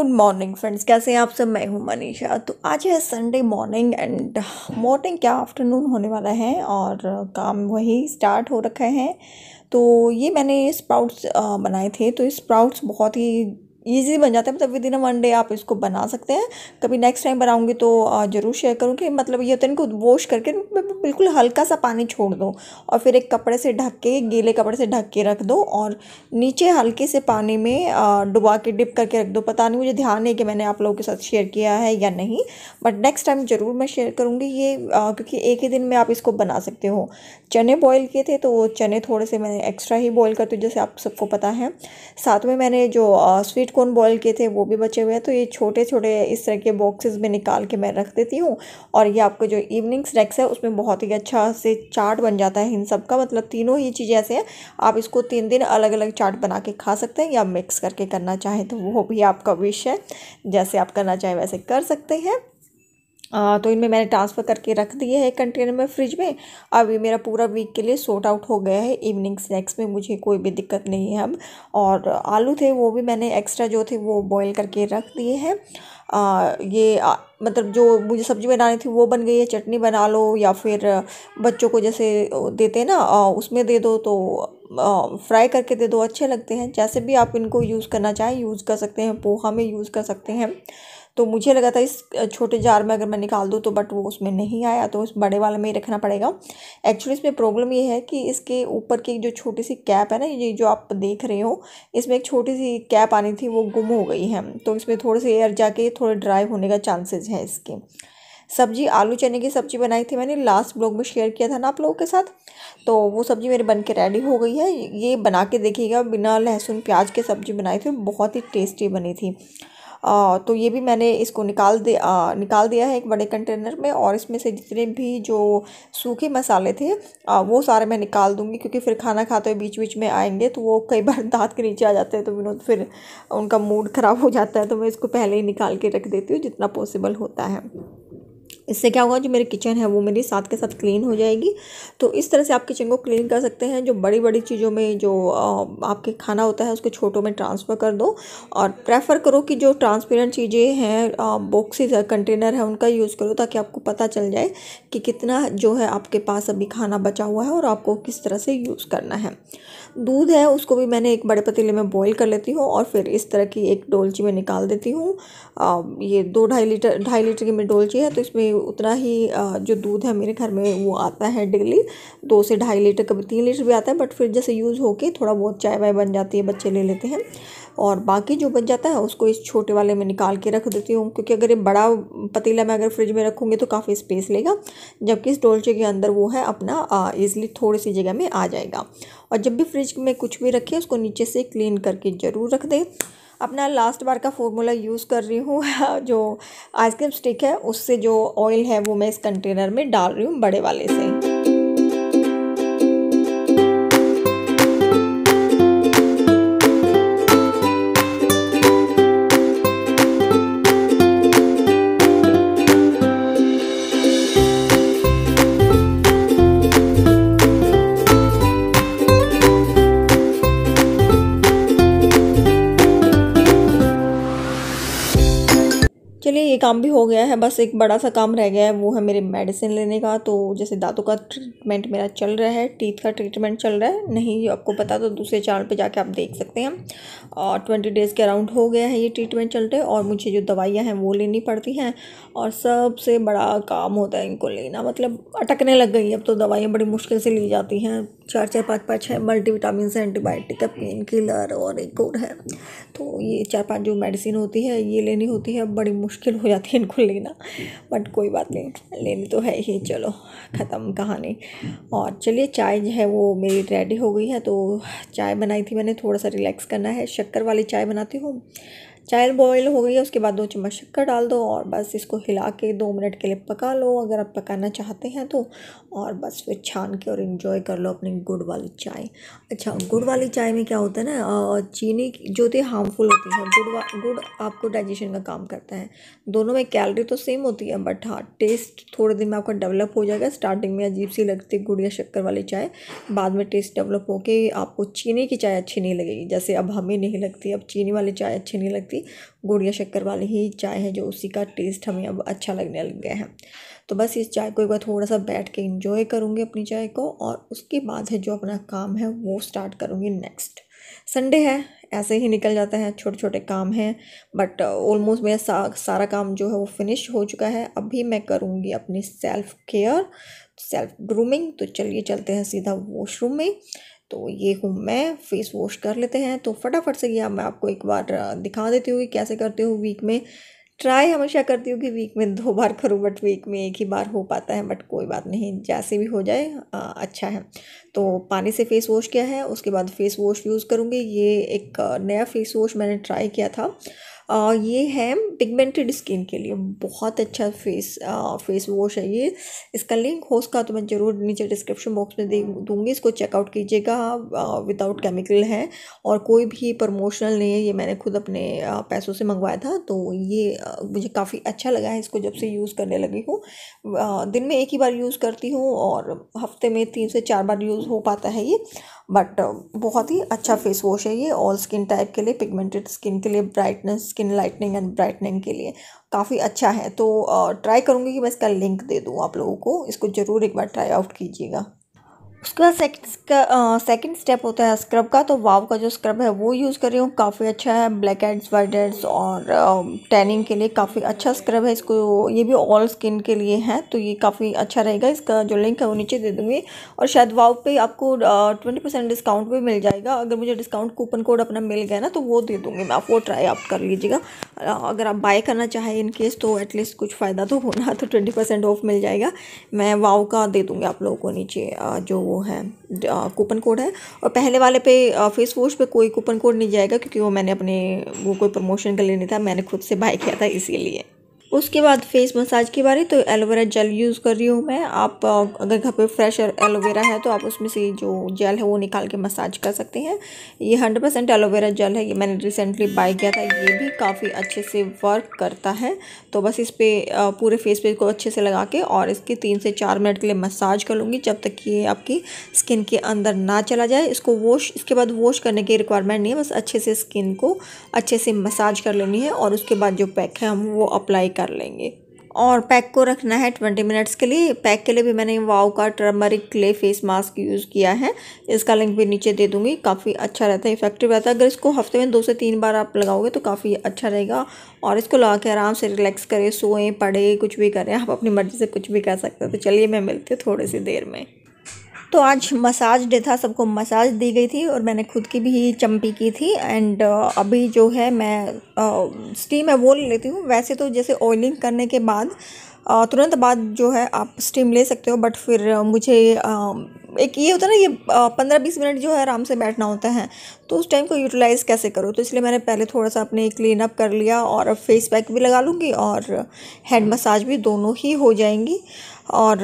Good morning friends, कैसे हैं आप सब। मैं हूं मनीषा। तो आज है संडे मॉर्निंग एंड मॉर्निंग क्या आफ्टरनून होने वाला है और काम वही स्टार्ट हो रखा है। तो ये मैंने स्प्राउट्स बनाए थे। तो स्प्राउट्स बहुत ही इजी बन जाते हैं, मतलब विद इन वन डे आप इसको बना सकते हैं। कभी नेक्स्ट टाइम बनाऊंगी तो ज़रूर शेयर करूँगी। मतलब ये होता है, इनको वॉश करके बिल्कुल हल्का सा पानी छोड़ दो और फिर एक कपड़े से ढक के, गीले कपड़े से ढक के रख दो और नीचे हल्के से पानी में डुबा के डिप करके रख दो। पता नहीं, मुझे ध्यान नहीं कि मैंने आप लोगों के साथ शेयर किया है या नहीं, बट नेक्स्ट टाइम ज़रूर मैं शेयर करूँगी ये, क्योंकि एक ही दिन में आप इसको बना सकते हो। चने बॉईल किए थे तो चने थोड़े से मैंने एक्स्ट्रा ही बॉईल करती हूँ, जैसे आप सबको पता है। साथ में मैंने जो स्वीट कॉर्न बॉईल किए थे वो भी बचे हुए हैं। तो ये छोटे छोटे इस तरह के बॉक्सेस में निकाल के मैं रख देती हूँ। और ये आपका जो इवनिंग स्नैक्स है उसमें बहुत ही अच्छा से चाट बन जाता है इन सब का। मतलब तीनों ही चीज़ें ऐसे हैं, आप इसको 3 दिन अलग अलग चाट बना के खा सकते हैं या मिक्स करके करना चाहें तो वो भी आपका विश है। जैसे आप करना चाहें वैसे कर सकते हैं। तो इनमें मैंने ट्रांसफ़र करके रख दिए है कंटेनर में फ्रिज में। अब ये मेरा पूरा वीक के लिए सॉर्ट आउट हो गया है। इवनिंग स्नैक्स में मुझे कोई भी दिक्कत नहीं है अब। और आलू थे वो भी मैंने एक्स्ट्रा जो थे वो बॉईल करके रख दिए हैं। मतलब जो मुझे सब्ज़ी बनानी थी वो बन गई है। चटनी बना लो या फिर बच्चों को जैसे देते हैं ना, उसमें दे दो, तो फ्राई करके दे दो, अच्छे लगते हैं। जैसे भी आप इनको यूज़ करना चाहें यूज़ कर सकते हैं, पोहा में यूज़ कर सकते हैं। तो मुझे लगा था इस छोटे जार में अगर मैं निकाल दूँ तो, बट वो उसमें नहीं आया, तो इस बड़े वाले में ही रखना पड़ेगा। एक्चुअली इसमें प्रॉब्लम ये है कि इसके ऊपर की जो छोटी सी कैप है ना, ये जो आप देख रहे हो, इसमें एक छोटी सी कैप आनी थी, वो गुम हो गई है। तो इसमें थोड़े से एयर जाके थोड़े ड्राई होने का चांसेस है इसके। सब्जी आलू चने की सब्जी बनाई थी मैंने, लास्ट ब्लॉग में शेयर किया था ना आप लोगों के साथ। तो वो सब्जी मेरी बन के रेडी हो गई है। ये बना के देखिएगा, बिना लहसुन प्याज के सब्जी बनाई थी, बहुत ही टेस्टी बनी थी। तो ये भी मैंने इसको निकाल दिया है एक बड़े कंटेनर में। और इसमें से जितने भी जो सूखे मसाले थे वो सारे मैं निकाल दूंगी, क्योंकि फिर खाना खाते हुए बीच बीच में आएंगे तो वो कई बार दांत के नीचे आ जाते हैं, तो विनोद फिर उनका मूड ख़राब हो जाता है। तो मैं इसको पहले ही निकाल के रख देती हूँ जितना पॉसिबल होता है। इससे क्या होगा, जो मेरी किचन है वो मेरी साथ के साथ क्लीन हो जाएगी। तो इस तरह से आप किचन को क्लीन कर सकते हैं। जो बड़ी बड़ी चीज़ों में जो आपके खाना होता है उसको छोटों में ट्रांसफ़र कर दो। और प्रेफर करो कि जो ट्रांसपेरेंट चीज़ें हैं, बॉक्सेस है, कंटेनर है, उनका यूज़ करो, ताकि आपको पता चल जाए कि कितना जो है आपके पास अभी खाना बचा हुआ है और आपको किस तरह से यूज़ करना है। दूध है उसको भी मैंने एक बड़े पतीले में बॉईल कर लेती हूँ और फिर इस तरह की एक डोलची में निकाल देती हूँ। ये 2-2.5 लीटर की मेरी डोलची है, तो इसमें उतना ही जो दूध है मेरे घर में वो आता है डेली 2 से 2.5 लीटर, कभी 3 लीटर भी आता है। बट फिर जैसे यूज़ होके थोड़ा बहुत चाय वाय बन जाती है, बच्चे ले लेते हैं। और बाकी जो बच जाता है उसको इस छोटे वाले में निकाल के रख देती हूँ, क्योंकि अगर ये बड़ा पतीला मैं अगर फ्रिज में रखूँगी तो काफ़ी स्पेस लेगा, जबकि इस डोलचे के अंदर वो है अपना ईज़िली थोड़ी सी जगह में आ जाएगा। और जब भी फ्रिज में कुछ भी रखें उसको नीचे से क्लीन करके ज़रूर रख दें। अपना लास्ट बार का फॉर्मूला यूज़ कर रही हूँ जो आइसक्रीम स्टिक है उससे जो ऑयल है वो मैं इस कंटेनर में डाल रही हूँ बड़े वाले से। चलिए ये काम भी हो गया है, बस एक बड़ा सा काम रह गया है, वो है मेरे मेडिसिन लेने का। तो जैसे दांतों का ट्रीटमेंट मेरा चल रहा है, टीथ का ट्रीटमेंट चल रहा है, नहीं आपको पता तो दूसरे चैनल पे जाके आप देख सकते हैं। और 20 डेज़ के अराउंड हो गया है ये ट्रीटमेंट चल रहे, और मुझे जो दवाइयाँ हैं वो लेनी पड़ती हैं। और सबसे बड़ा काम होता है इनको लेना, मतलब अटकने लग गई अब तो दवाइयाँ बड़ी मुश्किल से ली जाती हैं। 4-4 5-5 6 मल्टीविटामिन से एंटीबायोटिक है, पेन किलर और एक और है। तो ये 4-5 जो मेडिसिन होती है ये लेनी होती है, बड़ी मुश्किल हो जाती है इनको लेना, बट कोई बात नहीं, लेनी तो है ही। चलो ख़त्म कहानी। और चलिए चाय जो है वो मेरी रेडी हो गई है। तो चाय बनाई थी मैंने, थोड़ा सा रिलैक्स करना है, शक्कर वाली चाय बनाती हूँ। चाय बॉयल हो गई है, उसके बाद 2 चम्मच शक्कर डाल दो और बस इसको हिला के 2 मिनट के लिए पका लो अगर आप पकाना चाहते हैं तो। और बस फिर छान के और इन्जॉय कर लो अपनी गुड़ वाली चाय। अच्छा, गुड़ वाली चाय में क्या होता है ना, चीनी जो होती है हार्मफुल होती है, गुड़ आपको डाइजेशन का काम करता है। दोनों में कैलोरी तो सेम होती है, बट हाँ टेस्ट थोड़े दिन में आपका डेवलप हो जाएगा। स्टार्टिंग में अजीब सी लगती है गुड़ या शक्कर वाली चाय, बाद में टेस्ट डेवलप होके आपको चीनी की चाय अच्छी नहीं लगेगी, जैसे अब हमें नहीं लगती, अब चीनी वाली चाय अच्छी नहीं लगती सकती, गुड़ या शक्कर वाली ही चाय है जो उसी का टेस्ट हमें अब अच्छा लगने लग गया है। तो बस इस चाय को एक बार थोड़ा सा बैठ के इंजॉय करूँगी अपनी चाय को, और उसके बाद है जो अपना काम है वो स्टार्ट करूँगी नेक्स्ट। संडे है, ऐसे ही निकल जाता है, छोटे छोटे काम हैं, बट ऑलमोस्ट मेरा सारा काम जो है वो फिनिश हो चुका है। अभी मैं करूँगी अपनी सेल्फ केयर, सेल्फ ग्रूमिंग। तो चलिए चलते हैं सीधा वॉशरूम में। तो ये हूँ मैं, फेस वॉश कर लेते हैं। तो फटाफट से ये मैं आपको एक बार दिखा देती हूँ कि कैसे करती हूँ वीक में। ट्राई हमेशा करती हूँ कि वीक में 2 बार करूँ, बट वीक में एक ही बार हो पाता है, बट कोई बात नहीं, जैसे भी हो जाए अच्छा है। तो पानी से फेस वॉश किया है, उसके बाद फेस वॉश यूज़ करूँगी। ये एक नया फेस वॉश मैंने ट्राई किया था। ये है पिगमेंटेड स्किन के लिए बहुत अच्छा फेस वॉश है ये। इसका लिंक हो सका तो मैं ज़रूर नीचे डिस्क्रिप्शन बॉक्स में दे दूँगी, इसको चेकआउट कीजिएगा। विदाउट केमिकल है और कोई भी प्रमोशनल नहीं है, ये मैंने खुद अपने पैसों से मंगवाया था। तो ये मुझे काफ़ी अच्छा लगा है इसको जब से यूज़ करने लगी हूँ। दिन में एक ही बार यूज़ करती हूँ और हफ्ते में 3 से 4 बार यूज़ हो पाता है ये, बट बहुत ही अच्छा फेस वॉश है ये। ऑल स्किन टाइप के लिए, पिगमेंटेड स्किन के लिए, brightness, skin lightening and brightening के लिए काफ़ी अच्छा है। तो ट्राई करूँगी कि मैं इसका लिंक दे दूँ आप लोगों को, इसको ज़रूर एक बार ट्राई आउट कीजिएगा। उसके बाद सेकंड स्टेप होता है स्क्रब का। तो वाव का जो स्क्रब है वो यूज़ कर रही हूँ, काफ़ी अच्छा है। ब्लैक हेड्स, वाइट हेड्स और टैनिंग के लिए काफ़ी अच्छा स्क्रब है। इसको ये भी ऑल स्किन के लिए है, तो ये काफ़ी अच्छा रहेगा। इसका जो लिंक है वो नीचे दे दूँगी। और शायद वाव पे आपको 20% डिस्काउंट भी मिल जाएगा। अगर मुझे डिस्काउंट कूपन कोड अपना मिल गया ना तो वो दे दूँगी मैं, आप वो ट्राई आप कर लीजिएगा। अगर आप बाय करना चाहें इन केस, तो एटलीस्ट कुछ फ़ायदा तो होना, तो 20% ऑफ मिल जाएगा। मैं वाव का दे दूँगी आप लोगों को नीचे जो वो है कूपन कोड है। और पहले वाले पे फेस वॉश पे कोई कूपन कोड नहीं जाएगा, क्योंकि वो मैंने अपने वो कोई प्रमोशन के लिए नहीं था, मैंने खुद से बाय किया था इसीलिए। उसके बाद फेस मसाज की बारी। तो एलोवेरा जेल यूज़ कर रही हूँ मैं। आप अगर घर पे फ्रेश एलोवेरा है तो आप उसमें से जो जेल है वो निकाल के मसाज कर सकते हैं। ये 100% एलोवेरा जेल है, ये मैंने रिसेंटली बाय किया था। ये भी काफ़ी अच्छे से वर्क करता है। तो बस इस पर पूरे फेस पे को अच्छे से लगा के और इसके 3 से 4 मिनट के लिए मसाज कर लूँगी, जब तक कि ये आपकी स्किन के अंदर ना चला जाए। इसके बाद वॉश करने की रिक्वायरमेंट नहीं है, बस अच्छे से स्किन को अच्छे से मसाज कर लेनी है। और उसके बाद जो पैक है हम वो अप्लाई कर लेंगे, और पैक को रखना है 20 मिनट्स के लिए। पैक के लिए भी मैंने वाव का turmeric clay face mask use किया है, इसका लिंक भी नीचे दे दूँगी। काफ़ी अच्छा रहता है, इफेक्टिव रहता है। अगर इसको हफ्ते में 2 से 3 बार आप लगाओगे तो काफ़ी अच्छा रहेगा। और इसको लगा के आराम से रिलैक्स करें, सोएं, पढ़े, कुछ भी करें, आप अपनी मर्ज़ी से कुछ भी कर सकते हो। तो चलिए मैं मिलती हूँ थोड़ी सी देर में। तो आज मसाज डे था, सबको मसाज दी गई थी और मैंने खुद की भी चंपी की थी। एंड अभी जो है मैं स्टीम है वो ले लेती हूँ। वैसे तो जैसे ऑयलिंग करने के बाद तुरंत बाद जो है आप स्टीम ले सकते हो, बट फिर मुझे एक ये होता है ना, ये 15-20 मिनट जो है आराम से बैठना होता है, तो उस टाइम को यूटिलाइज़ कैसे करो। तो इसलिए मैंने पहले थोड़ा सा अपने क्लीन अप कर लिया, और अब फेस पैक भी लगा लूँगी और हेड मसाज भी, दोनों ही हो जाएंगी और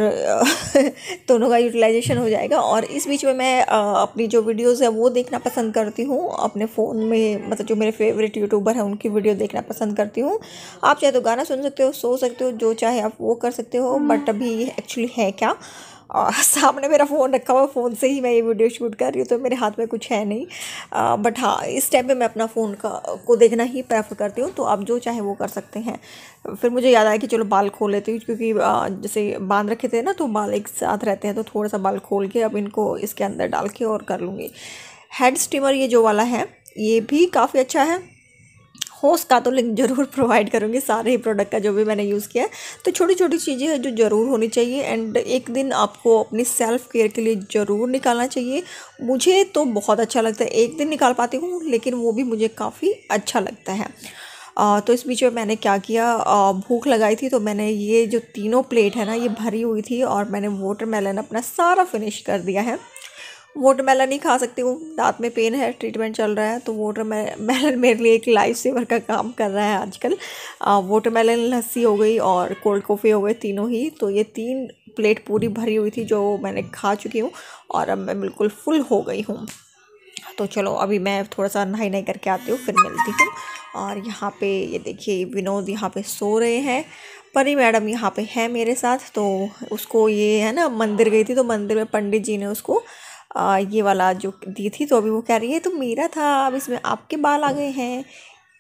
दोनों का यूटिलाइजेशन हो जाएगा। और इस बीच में मैं अपनी जो वीडियोस है वो देखना पसंद करती हूँ अपने फ़ोन में, मतलब जो मेरे फेवरेट यूट्यूबर हैं उनकी वीडियो देखना पसंद करती हूँ। आप चाहे तो गाना सुन सकते हो, सो सकते हो, जो चाहे आप वो कर सकते हो। बट अभी एक्चुअली है क्या, सामने मेरा फ़ोन रखा हुआ, फ़ोन से ही मैं ये वीडियो शूट कर रही हूँ, तो मेरे हाथ में कुछ है नहीं। बट हाँ, इस टाइम पे मैं अपना फ़ोन को देखना ही प्रेफर करती हूँ। तो आप जो चाहे वो कर सकते हैं। फिर मुझे याद आया कि चलो बाल खोल लेती हूँ, क्योंकि जैसे बांध रखे थे ना तो बाल एक साथ रहते हैं, तो थोड़ा सा बाल खोल के अब इनको इसके अंदर डाल के और कर लूँगी। हेड स्टीमर ये जो वाला है ये भी काफ़ी अच्छा है। होस्ट का तो लिंक ज़रूर प्रोवाइड करूँगी, सारे ही प्रोडक्ट का जो भी मैंने यूज़ किया है। तो छोटी छोटी चीज़ें हैं जो ज़रूर होनी चाहिए, एंड एक दिन आपको अपनी सेल्फ केयर के लिए ज़रूर निकालना चाहिए। मुझे तो बहुत अच्छा लगता है, एक दिन निकाल पाती हूँ, लेकिन वो भी मुझे काफ़ी अच्छा लगता है। तो इस बीच में मैंने क्या किया, भूख लगाई थी तो मैंने ये जो तीनों प्लेट है ना ये भरी हुई थी, और मैंने वाटरमेलन अपना सारा फिनिश कर दिया है। वाटरमेलन ही खा सकती हूँ, दांत में पेन है, ट्रीटमेंट चल रहा है, तो वाटरमेलन मेरे लिए एक लाइफ सेवर का काम कर रहा है आजकल। वाटरमेलन, लस्सी हो गई और कोल्ड कॉफ़ी हो गई, तीनों ही। तो ये 3 प्लेट पूरी भरी हुई थी जो मैंने खा चुकी हूँ, और अब मैं बिल्कुल फुल हो गई हूँ। तो चलो अभी मैं थोड़ा सा नहाई करके आती हूँ, फिर मिलती हूँ। और यहाँ पे ये देखिए विनोद यहाँ पे सो रहे हैं, परी मैडम यहाँ पे है मेरे साथ। तो उसको ये है ना, मंदिर गई थी तो मंदिर में पंडित जी ने उसको ये वाला जो दी थी, तो अभी वो कह रही है तो मेरा था, अब इसमें आपके बाल आ गए हैं।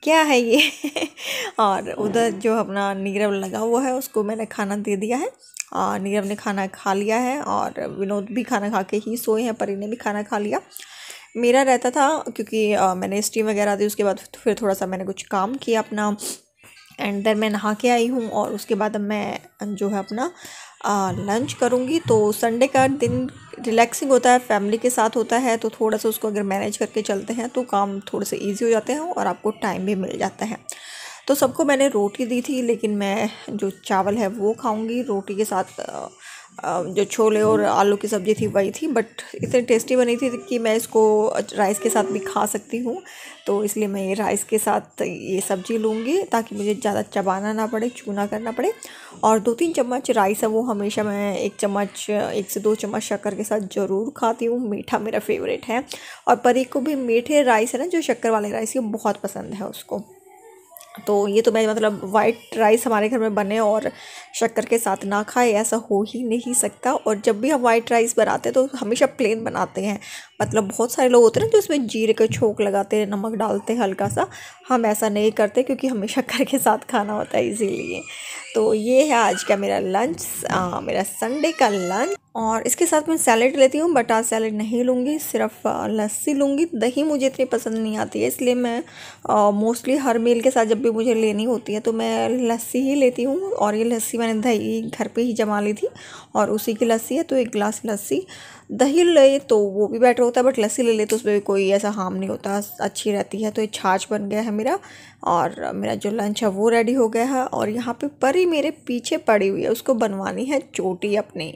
क्या है ये। और उधर जो अपना नीरव लगा हुआ है उसको मैंने खाना दे दिया है। नीरव ने खाना खा लिया है और विनोद भी खाना खा के ही सोए हैं, परी ने भी खाना खा लिया। मेरा रहता था क्योंकि मैंने स्टीम वगैरह दी, उसके बाद फिर थोड़ा सा मैंने कुछ काम किया अपना, एंड देन मैं नहा के आई हूँ और उसके बाद अब मैं जो है अपना लंच करूँगी। तो संडे का दिन रिलैक्सिंग होता है, फैमिली के साथ होता है, तो थोड़ा सा उसको अगर मैनेज करके चलते हैं तो काम थोड़े से ईजी हो जाते हैं और आपको टाइम भी मिल जाता है। तो सबको मैंने रोटी दी थी, लेकिन मैं जो चावल है वो खाऊंगी रोटी के साथ। जो छोले और आलू की सब्ज़ी थी वही थी, बट इतनी टेस्टी बनी थी कि मैं इसको राइस के साथ भी खा सकती हूँ। तो इसलिए मैं ये राइस के साथ ये सब्ज़ी लूँगी ताकि मुझे ज़्यादा चबाना ना पड़े, चूना करना पड़े। और 2-3 चम्मच राइस है वो हमेशा मैं 1 से 2 चम्मच शक्कर के साथ ज़रूर खाती हूँ। मीठा मेरा फेवरेट है और परी को भी मीठे राइस है ना, जो शक्कर वाले राइस, ये बहुत पसंद है उसको। तो ये तो मैं मतलब वाइट राइस हमारे घर में बने और शक्कर के साथ ना खाए ऐसा हो ही नहीं सकता। और जब भी हम वाइट राइस बनाते हैं तो हमेशा प्लेन बनाते हैं। मतलब बहुत सारे लोग होते हैं ना जो इसमें जीरे का छोंक लगाते हैं, नमक डालते हैं हल्का सा। हम ऐसा नहीं करते क्योंकि हमें शक्कर के साथ खाना होता है इसीलिए। तो ये है आज का मेरा लंच, मेरा संडे का लंच। और इसके साथ मैं सैलेड लेती हूँ, बट आज सैलेड नहीं लूँगी, सिर्फ लस्सी लूँगी। दही मुझे इतनी पसंद नहीं आती है, इसलिए मैं मोस्टली हर मील के साथ जब भी मुझे लेनी होती है तो मैं लस्सी ही लेती हूँ। और ये लस्सी मैंने दही घर पे ही जमा ली थी और उसी की लस्सी है, तो 1 गिलास लस्सी। दही ले तो वो भी बेटर होता है, बट लस्सी ले तो उसमें कोई ऐसा हार्म नहीं होता, अच्छी रहती है। तो ये छाछ बन गया है मेरा और मेरा जो लंच है वो रेडी हो गया है। और यहाँ पे परी मेरे पीछे पड़ी हुई है, उसको बनवानी है चोटी अपनी।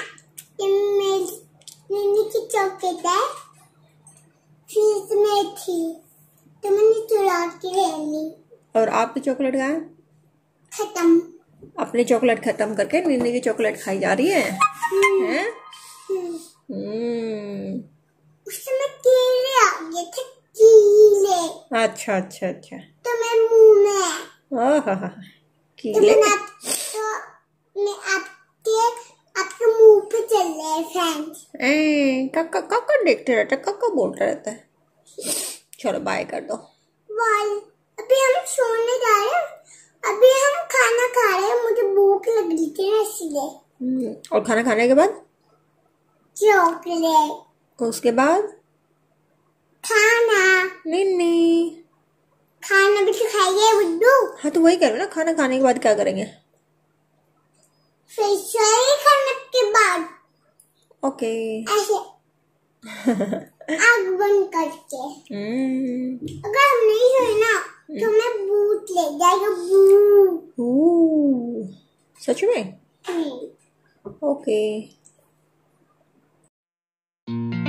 की चॉकलेट है, फ्रिज में थी तो मैंने चुरा के ले ली। और आपकी चॉकलेट कहाँ है? खत्म। अपनी चॉकलेट खत्म करके नीनी की चॉकलेट खाई जा रही है, हैं? उसमें कीड़े आ गए थे, कीड़े। अच्छा अच्छा अच्छा। तो मैं मुंह में कीड़े। मैं आपके मुंह पे चल रहे हैं फ्रेंड्स। काका काका देखते रहता है, काका बोलता रहता है। चलो बाय कर दो। बाय। अभी हम सोने जा रहे हैं, अभी हम खाना खा रहे हैं, मुझे भूख लग रही थी ना इसलिए। और खाना खाने के बाद चॉकलेट, उसके बाद खाना। नहीं खाना भी तो खाइए बुड्डू। हाँ तो वही करो ना, खाना खाने के बाद क्या करेंगे? फिर सोए खाने के बाद ओके। ऐसे आग बंद करके। अगर हम नहीं सोए ना तो मैं भूत ले जाएगा, भूत। सच में? ओके।